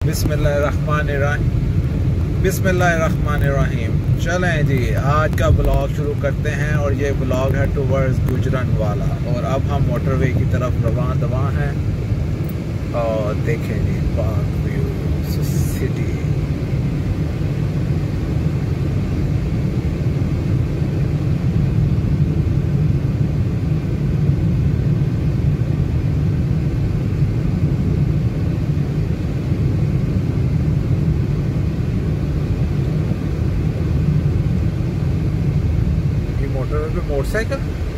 बिस्मिल्लाहिर्रहमानिर्रहीम। चलें जी, आज का ब्लॉग शुरू करते हैं और ये ब्लॉग है टुवर्ड्स गुजरनवाला। और अब हम मोटरवे की तरफ रवां हैं और देखें G park view city. Motorcycle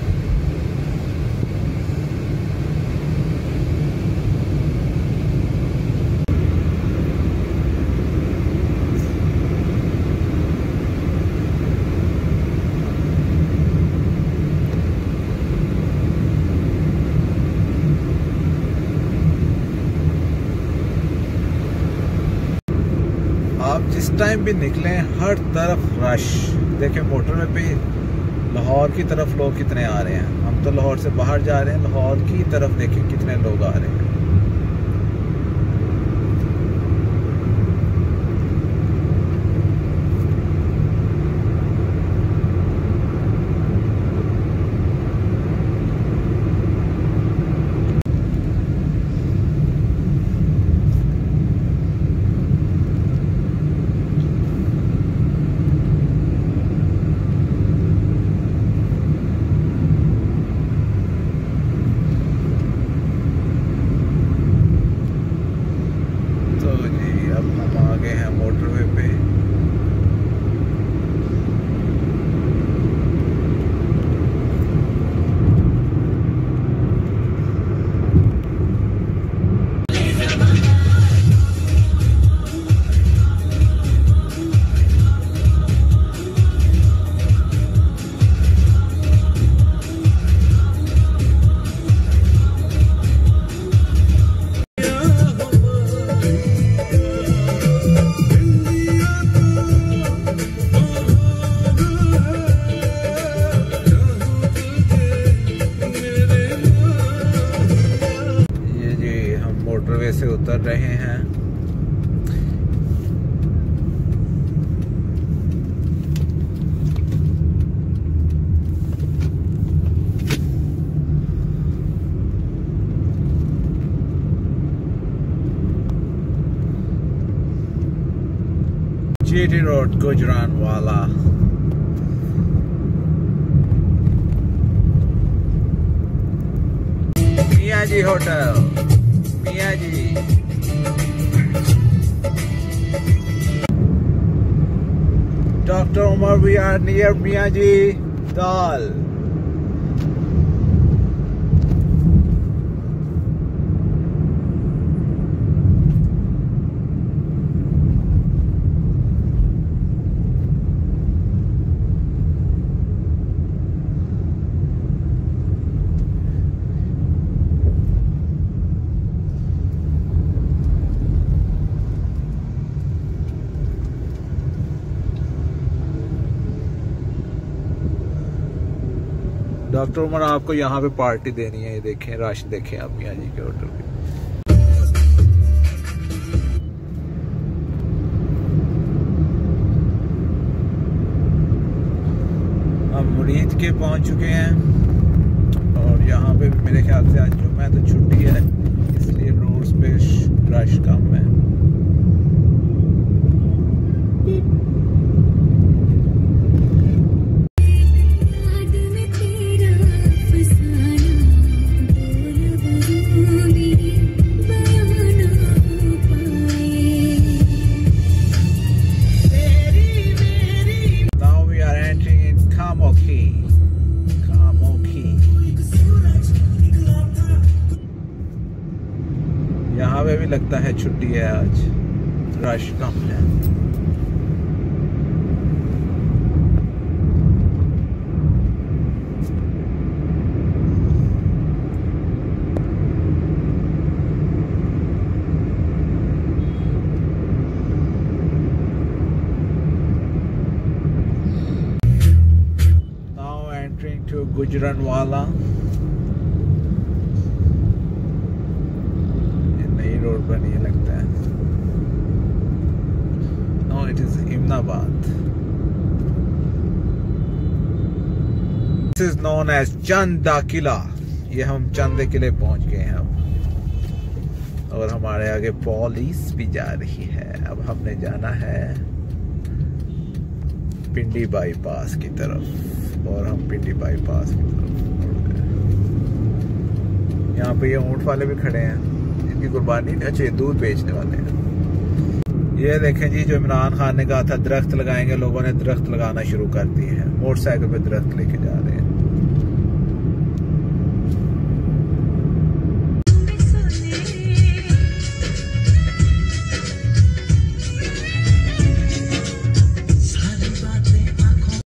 आप जिस टाइम भी निकलें हर तरफ रश। देखें मोटरवे पे लाहौर की तरफ लोग कितने आ रहे हैं। हम तो लाहौर से बाहर जा रहे हैं, लाहौर की तरफ देखें कितने लोग आ रहे हैं। मोटरवे से उतर रहे हैं। GT road Gujranwala. Miyan Ji hotel, Miyan Ji. Doctor Umar, we are near Miyan Ji dal. Doctor Umar, आपको यहाँ पे पार्टी देनी है। ये देखें रश, देखें आप मियाँ जी के होटल पे। हम मुरीद के पहुंच चुके हैं और यहाँ पे मेरे ख्याल से आज जुम्मा तो छुट्टी है, इसलिए रोड्स पे रश कम है। यहाँ पे भी लगता है छुट्टी है आज, रश कम है। Now entering to Gujranwala। Road बनी है लगता है। Jahanabad. This is known as Chanda Qila. ये हम चंदे किले पहुंच गए हैं अब, और हमारे आगे पुलिस भी जा रही है। अब हमने जाना है पिंडी बाईपास की तरफ, और हम पिंडी बाईपास की तरफ मुड़ गए। यहाँ पे ये ऊंट वाले भी खड़े हैं, इनकी कुर्बानी। अच्छा, ये दूध बेचने वाले हैं। ये देखें जी, जो इमरान खान ने कहा था दरख्त लगाएंगे, लोगों ने दरख्त लगाना शुरू कर दिए हैं। मोटरसाइकिल पे दरख्त लेके जा रहे हैं।